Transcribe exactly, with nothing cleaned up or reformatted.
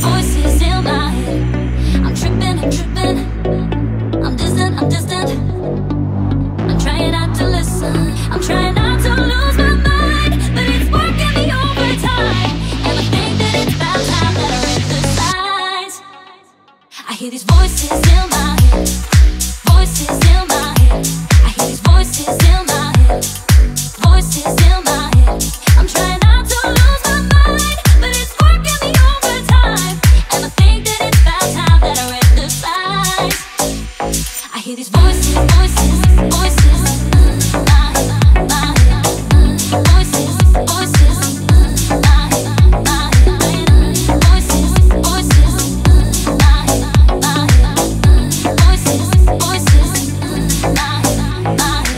voices in my head. I'm tripping, I'm tripping. I'm distant, I'm distant. I'm trying not to listen. I'm trying not to lose my mind, but it's working me overtime. And I think that it's about time that I read the signs. I hear these voices in my head. Voices in my head. I hear these voices in my head. Voices in my head. I'm trying not to lose my mind, but it's working me overtime. And I think that it's about time that I read the signs. I hear these voices, voices, voices. My head, my head. Voices, voices. My head, my head. Voices, voices. My head, my head. Voices, voices. My head, my head.